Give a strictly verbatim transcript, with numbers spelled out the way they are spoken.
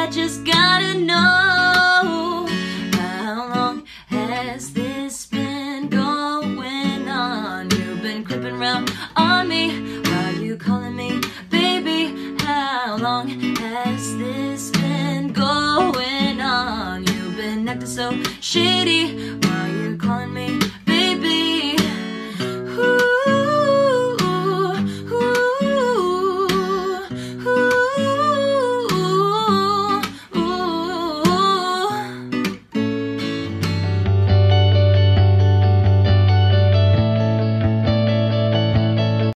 I just gotta know, how long has this been going on? You've been creeping around on me, why are you calling me baby? How long has this been going on? You've been acting so shady.